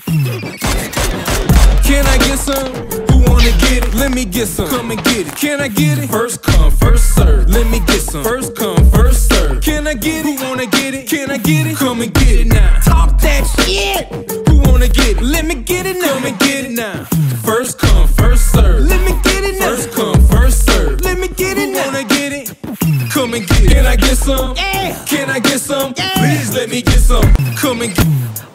Can I get some? Who wanna get it? Let me get some. Come and get it. Can I get it? First come, first serve. Let me get some. First come, first serve. Can I get it? Who wanna get it? Can I get it? Come and get it now. Talk that shit. Who wanna get it? Let me get it now. Come and get it now. First come, first serve. Let me get it now. First come, first serve. Let me get it now. Who wanna get it? Come and get it. Can I get some? Yeah. Can I get some? Yeah. Please let me get some. Come and get it.